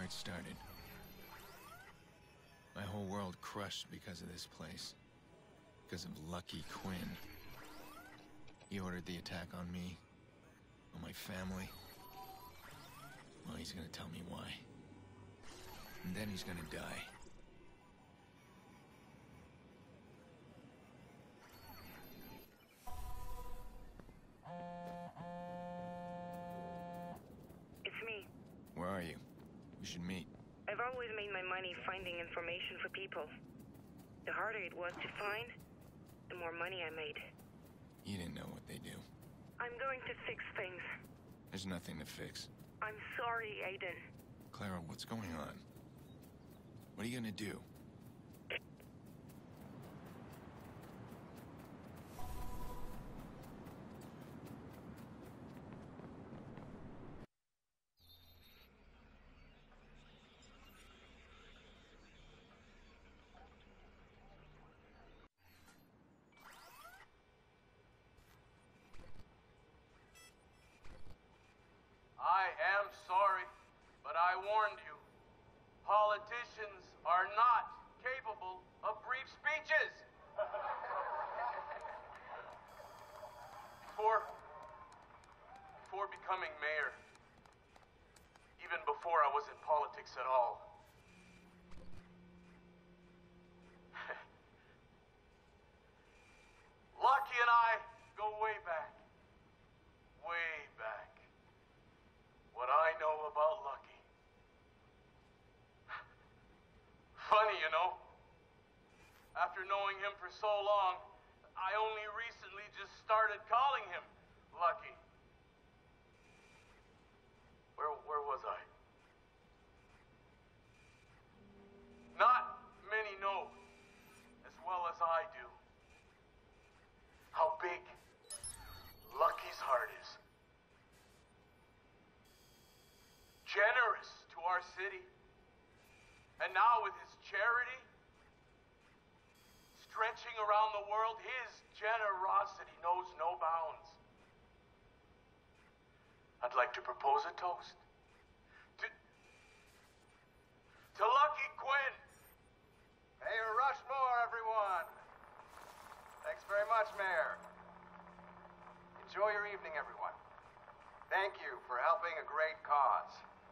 it started. My whole world crushed because of this place. Because of Lucky Quinn. He ordered the attack on me, on my family. Well, he's gonna tell me why. And then he's gonna die. It's me. Where are you? We should meet. I've always made my money finding information for people. The harder it was to find, the more money I made. You didn't know what they do. I'm going to fix things. There's nothing to fix. I'm sorry, Aiden. Clara, what's going on? What are you gonna do? I am sorry, but I warned you. Politicians are not capable of brief speeches. Before becoming mayor, even before I was in politics at all, Lucky and I go way back. Way back. What I know about Lucky. Funny, you know. After knowing him for so long, I only recently just started calling him Lucky. Where was I? Not many know, as well as I do, how big Lucky's heart is. Generous to our city. And now with his charity stretching around the world, his generosity knows no bounds. I'd like to propose a toast to Lucky Quinn. Mayor Rushmore, everyone. Thanks very much, Mayor. Enjoy your evening, everyone. Thank you for helping a great cause.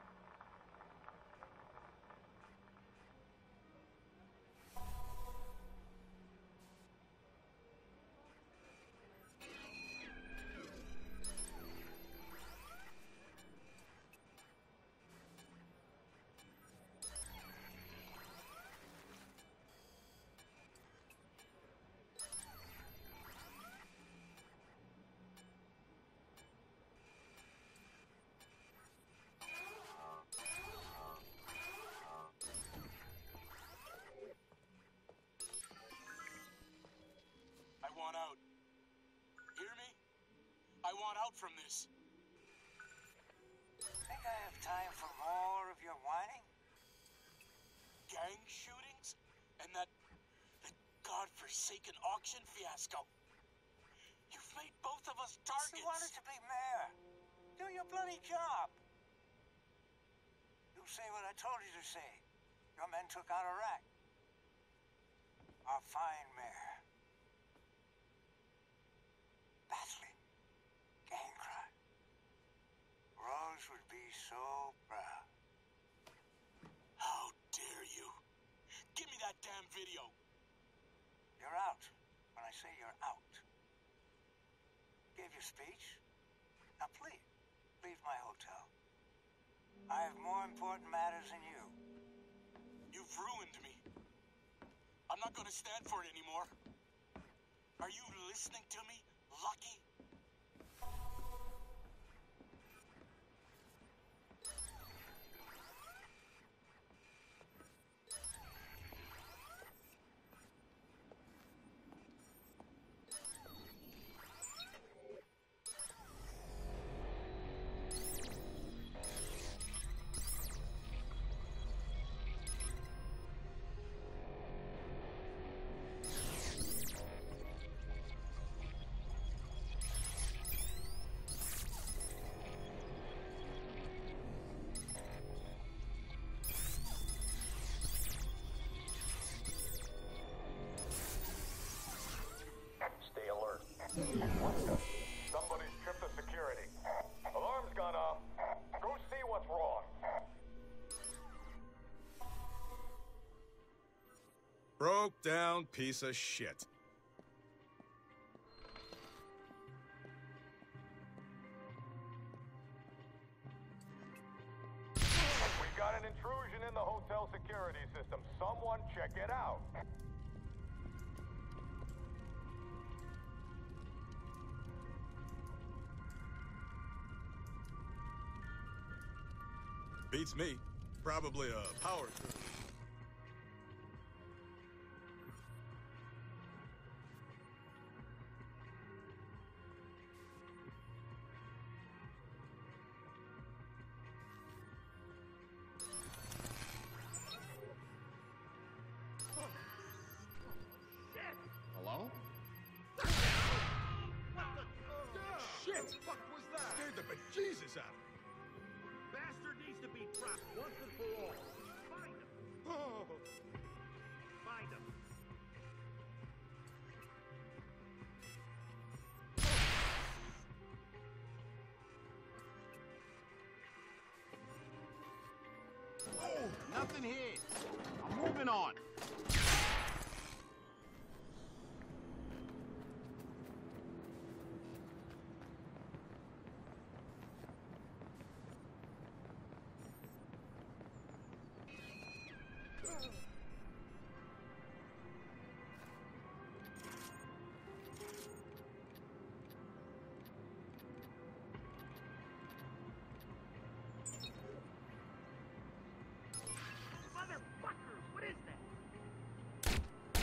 I want out. Hear me? I want out from this. Think I have time for more of your whining? Gang shootings? And that godforsaken auction fiasco. You've made both of us targets. You wanted to be mayor. Do your bloody job. You say what I told you to say. Your men took out Iraq. Our fine mayor. Battling gang crime. Rose would be so proud. How dare you? Give me that damn video. You're out. When I say you're out. Gave your speech. Now please, leave my hotel. I have more important matters than you. You've ruined me. I'm not gonna stand for it anymore. Are you listening to me, Lucky? Somebody's tripped the security. Alarm's gone off. Go see what's wrong. Broke down piece of shit. We got an intrusion in the hotel security system. Someone check it out. Beats me. Probably a power surge. Hello? Shit! Fuck was that? Scared the bejesus out of me. Bastard needs to be trapped once and for all. Find him. Oh. Find him. Oh, nothing here. I'm moving on. Motherfuckers, what is that?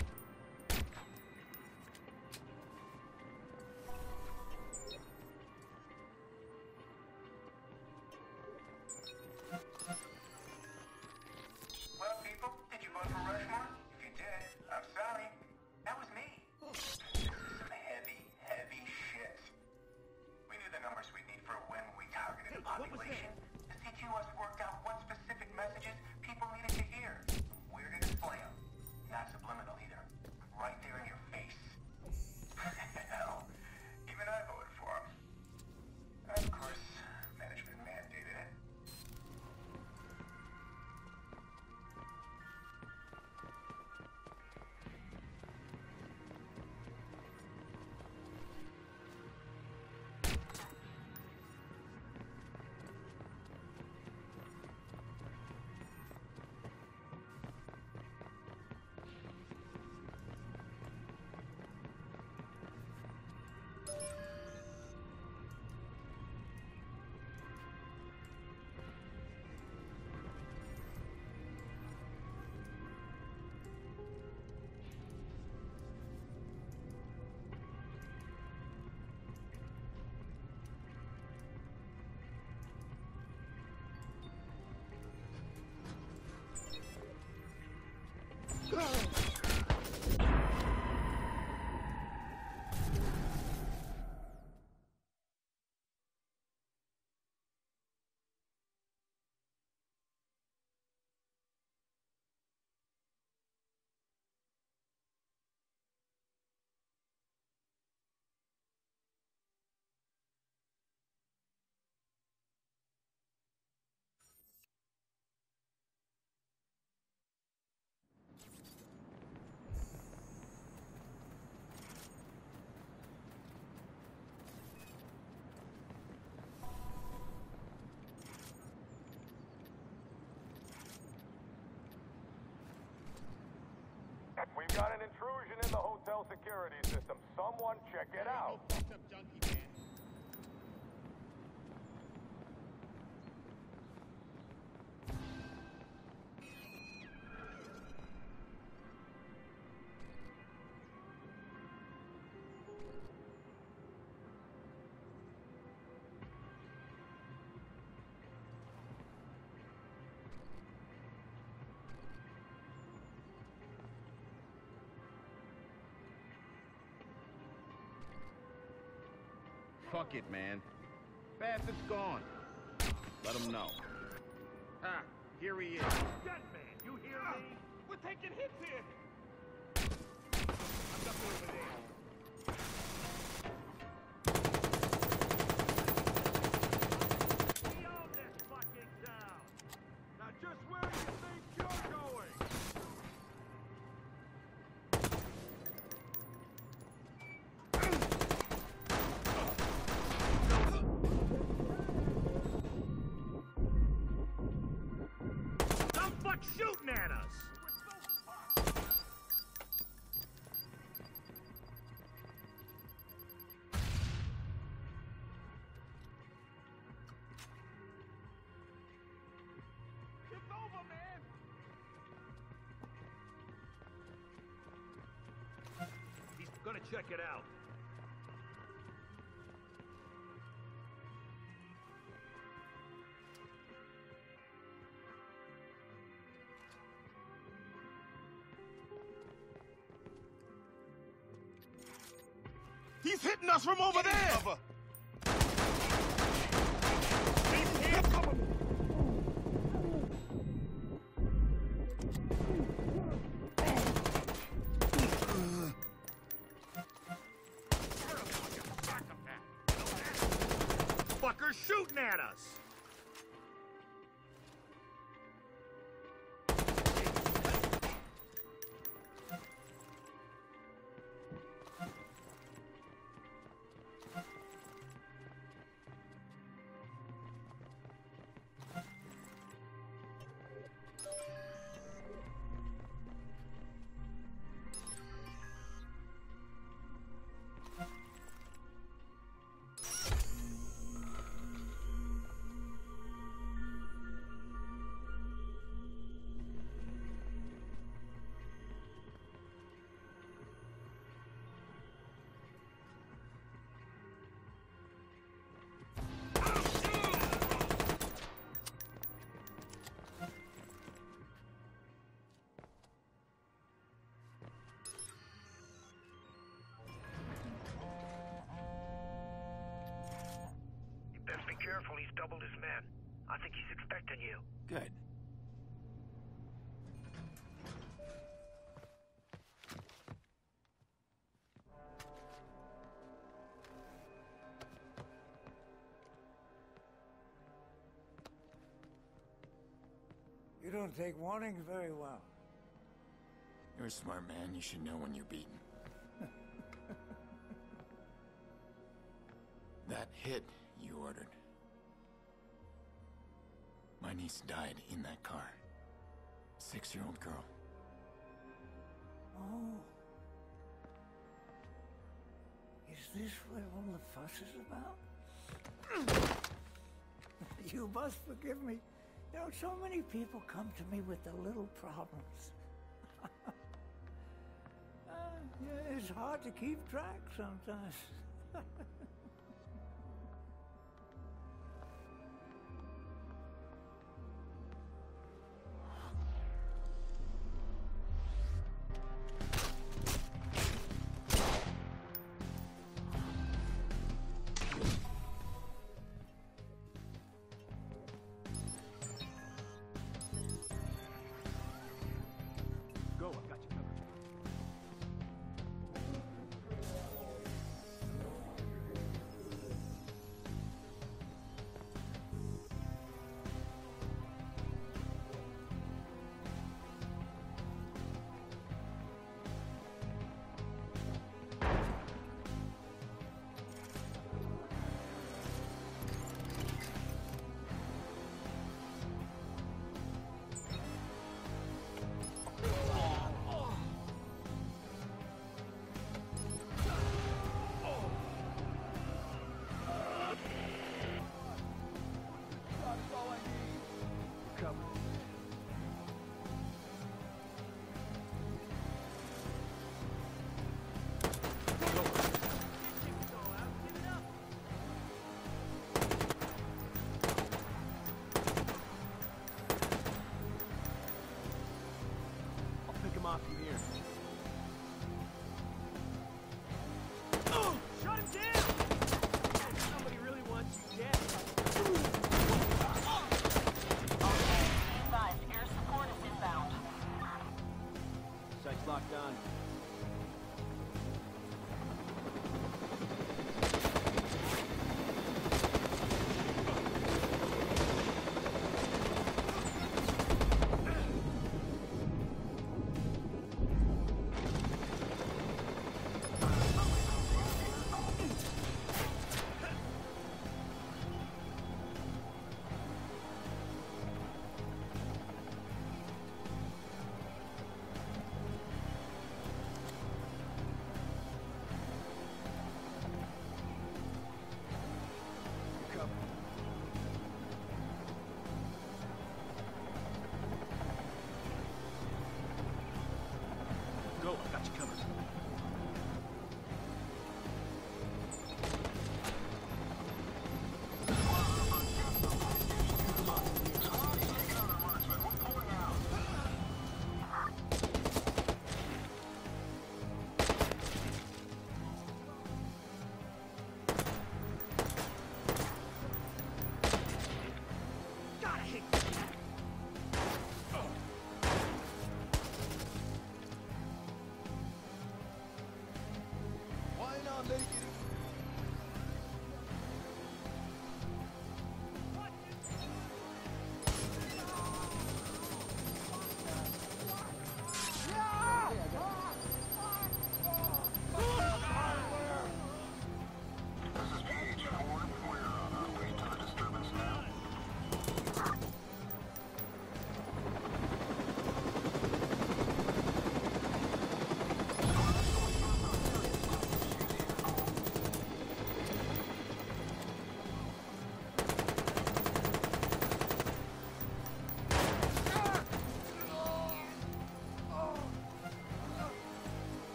Well, people, did you vote for Rushmore? If you did, I'm sorry. That was me. This is some heavy, heavy shit. We knew the numbers we'd need for when we targeted the What was population. The CTOS worked out what specific messages people needed to hear. We're to display them. Not subliminal either. Right there in your face. Hell, even I voted for him. Of course, management mandated it. We've got an intrusion in the hotel security system. Someone check it out. No fucked up junkie, man. Fuck it, man. Bastard's gone. Let him know. Ah, here he is. Dead man, you hear me? We're taking hits here. I'm up over there. at us! It's over, man! He's gonna check it out. He's hitting us from over there! Cover. He's here! Cover me! Fucker's shooting at us! Careful, he's doubled his men. I think he's expecting you. Good. You don't take warnings very well. You're a smart man. You should know when you're beaten. That hit you ordered. My niece died in that car. 6-year-old girl. Oh. Is this what all the fuss is about? You must forgive me. You know, so many people come to me with their little problems. Yeah, it's hard to keep track sometimes. Go, I've got you covered.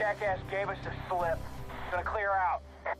jackass gave us the slip. Gonna clear out.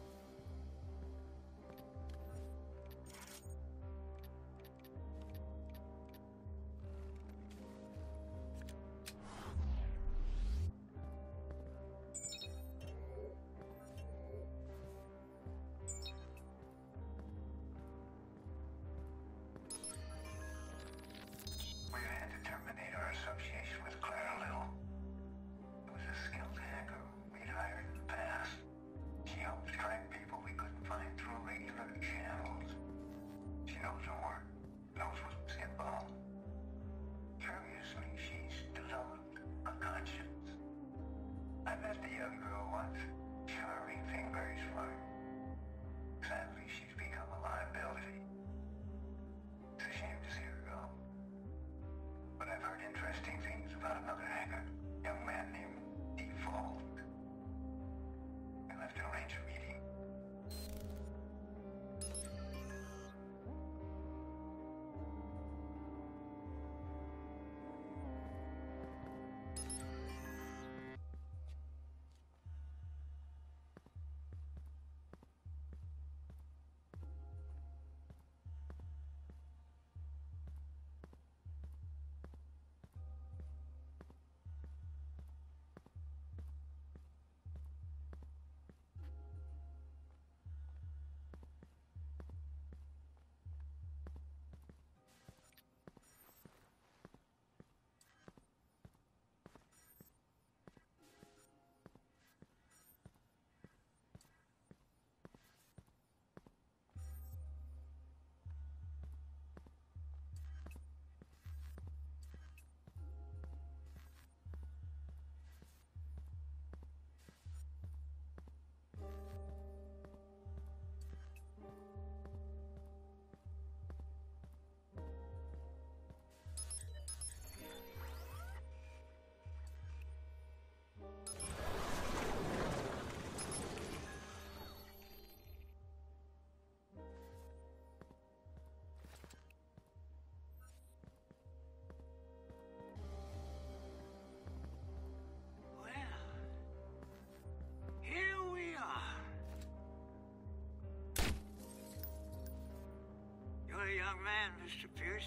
Young man, Mr. Pierce.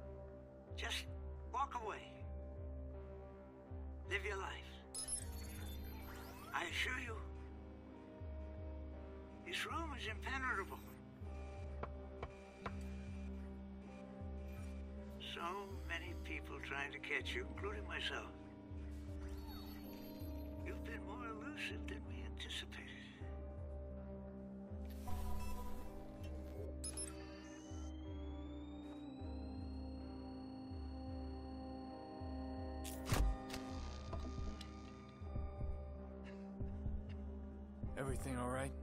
Just walk away. Live your life. I assure you, this room is impenetrable. So many people trying to catch you, including myself. You've been more elusive than we anticipated. Everything all right?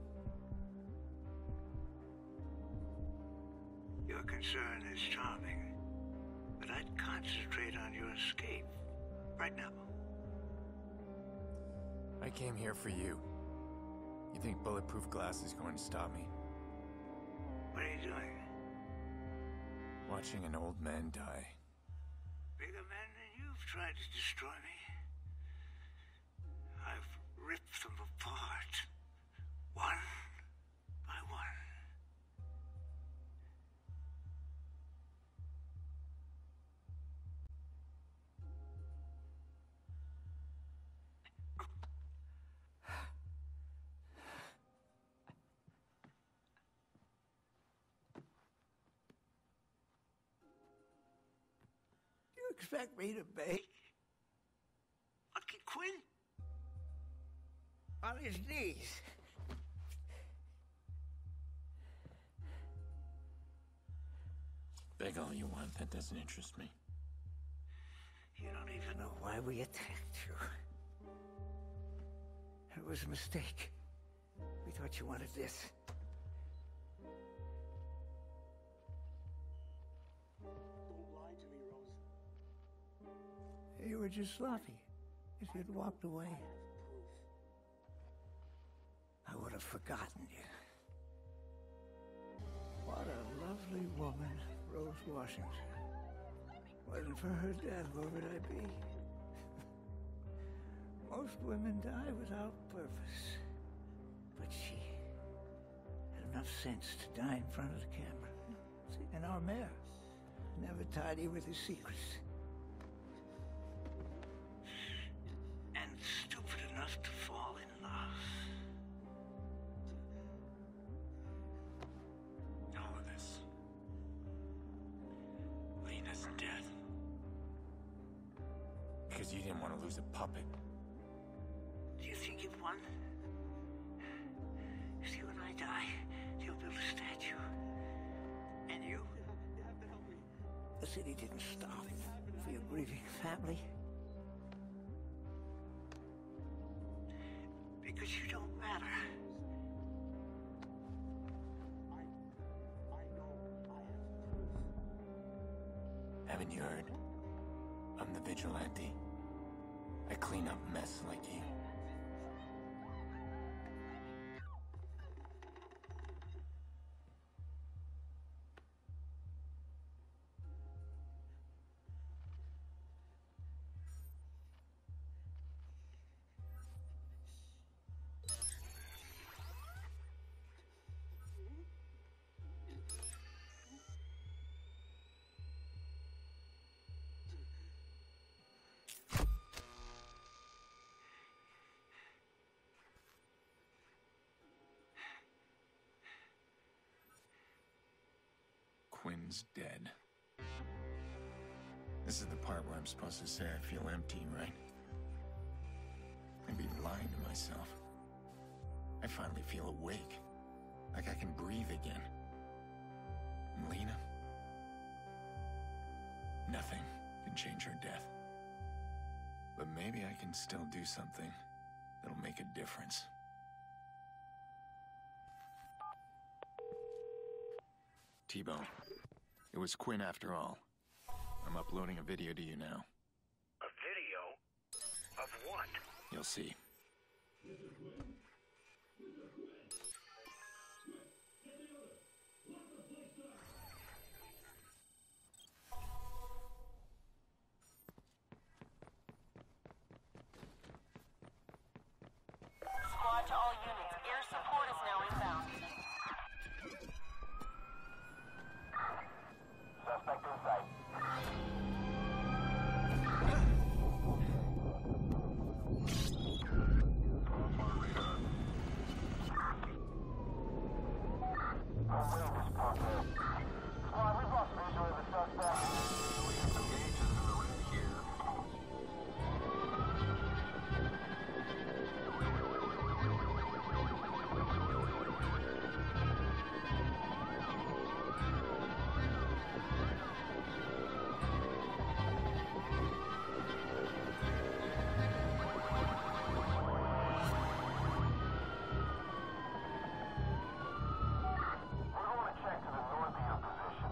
Your concern is charming, but I'd concentrate on your escape right now. I came here for you. You think bulletproof glass is going to stop me? What are you doing? Watching an old man die. Bigger men than you've tried to destroy me. I've ripped them apart. One by one. You expect me to beg? Lucky Quinn? On his knees. Beg all you want, that doesn't interest me. You don't even know why we attacked you. It was a mistake. We thought you wanted this. Don't lie to me, Rose. You were just sloppy. If you'd walked away, I would have forgotten you. What a lovely woman, Rose Washington. Wasn't for her death, where would I be? Most women die without purpose. But she had enough sense to die in front of the camera. See, and our mayor, never tidy with his secrets. And stupid enough to fall in love. All of this. Lena's dead. Because you didn't want to lose a puppet. Do you think you've won? If you and I die, you'll build a statue. And you? The city didn't stop for your grieving family. Because you don't matter. Haven't you heard? I'm the vigilante. I clean up mess like you. Quinn's dead. This is the part where I'm supposed to say I feel empty, right? I'd be lying to myself. I finally feel awake. Like I can breathe again. And Lena? Nothing can change her death. But maybe I can still do something that'll make a difference. T-Bone. It was Quinn after all. I'm uploading a video to you now. A video? Of what? You'll see. Squad to all units. Air support is now inbound. Suspect in sight. Squad, we've lost visual of the suspect. We have some gauges in the red here. We're going to check to the north of your position.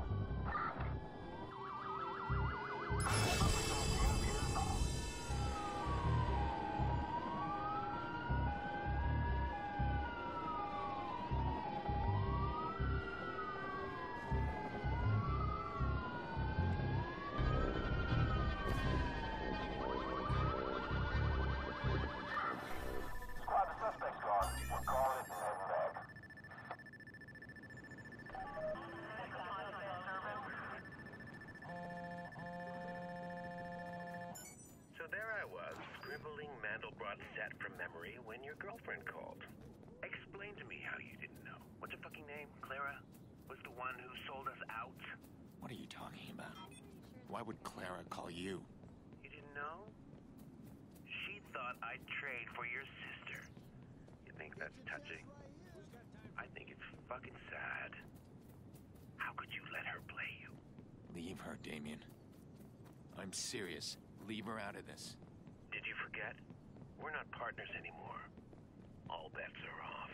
Squad, the suspect's gone. We're calling it and heading back. So there I was, scribbling Mandelbrot set from memory when your girlfriend called. Explain to me how you didn't know. What's her fucking name? Clara? Was the one who sold us out? What are you talking about? Why would Clara call you? You didn't know? She thought I'd trade for your sister. You think that's touching? I think it's fucking sad. How could you let her play you? Leave her, Damien. I'm serious. Leave her out of this. Did you forget? We're not partners anymore. All bets are off.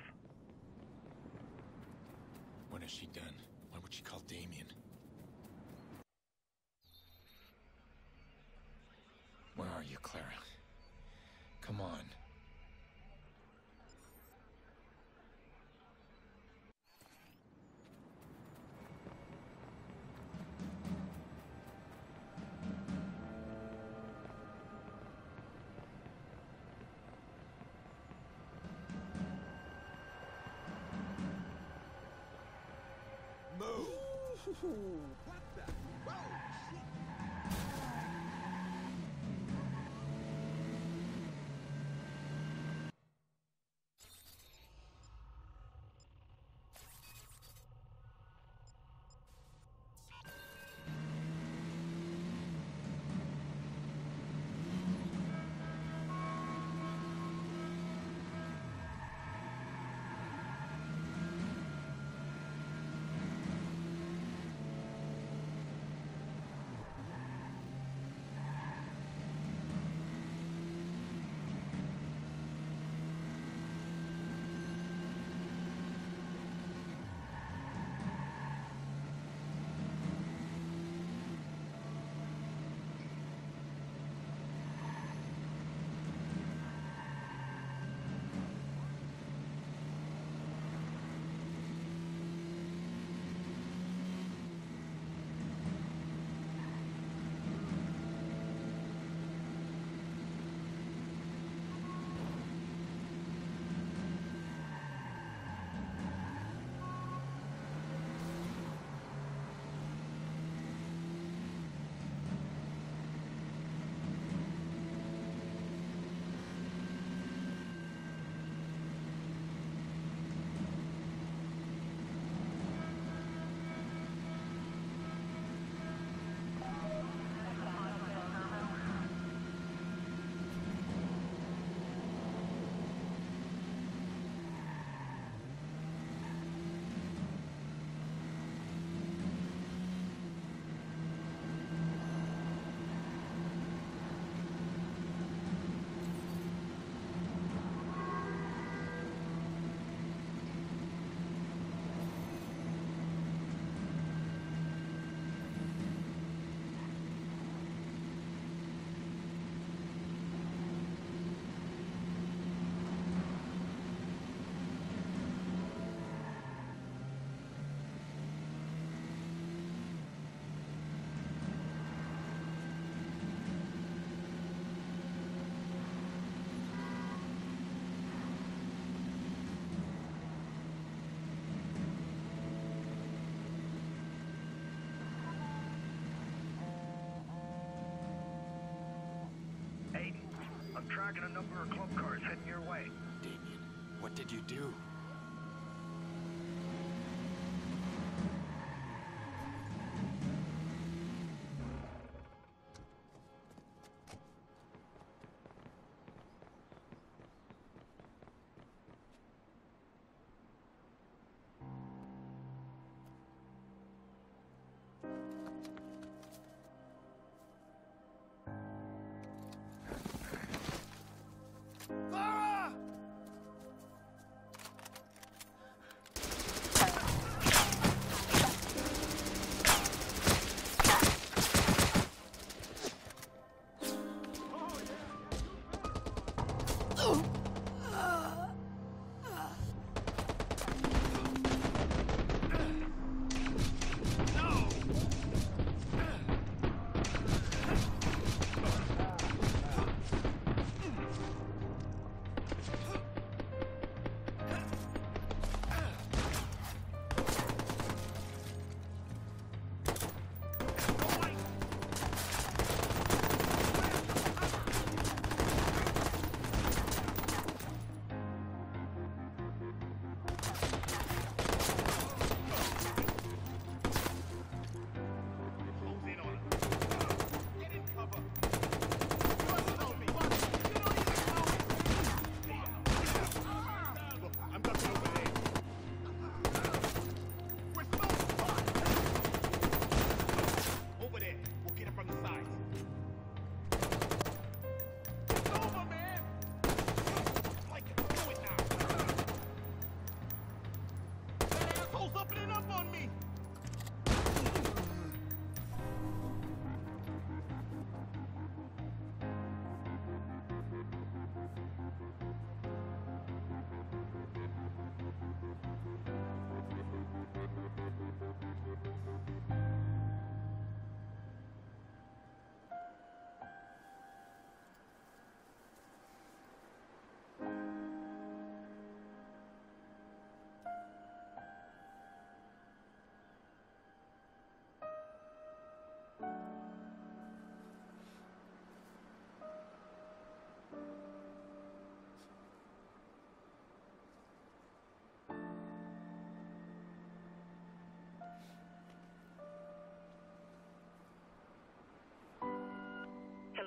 What has she done? Why would she call Damien? Where are you, Clara? Come on. What the? Oh, shit. Aiden, I'm tracking a number of club cars heading your way. Damien, what did you do?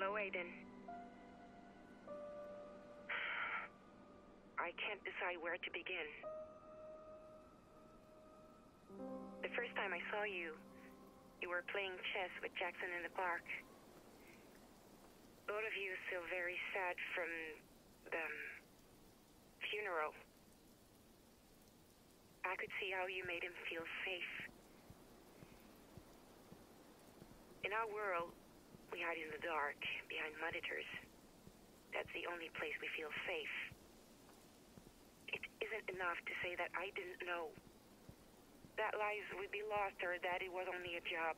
Hello, Aiden. I can't decide where to begin. The first time I saw you, you were playing chess with Jackson in the park. Both of you still very sad from the funeral. I could see how you made him feel safe. In our world, we hide in the dark, behind monitors. That's the only place we feel safe. It isn't enough to say that I didn't know. That lives would be lost or that it was only a job.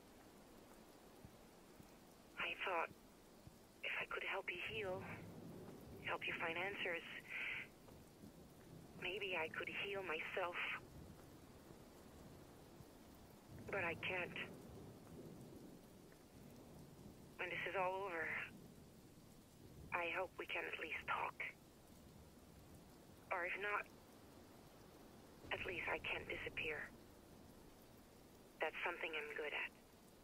I thought if I could help you heal, help you find answers, maybe I could heal myself. But I can't. When this is all over, I hope we can at least talk. Or if not, at least I can't disappear. That's something I'm good at.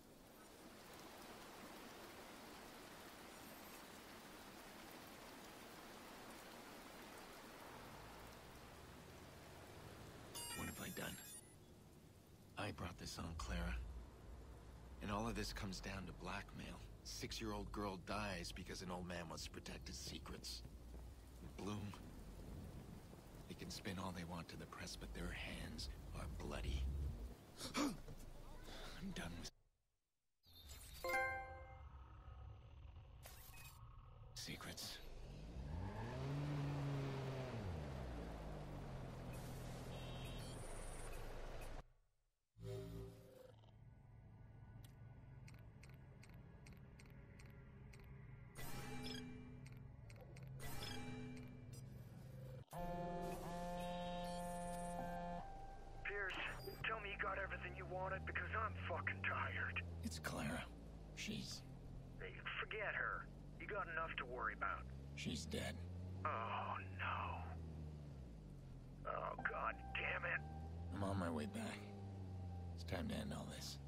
What have I done? I brought this on Clara. And all of this comes down to blackmail. 6-year-old girl dies because an old man wants to protect his secrets. Bloom. They can spin all they want to the press, but their hands are bloody. I'm done with secrets. Tell me you got everything you wanted, because I'm fucking tired. It's Clara. She's... Hey, forget her. You got enough to worry about. she's dead. Oh, no. Oh, god damn it. I'm on my way back. It's time to end all this.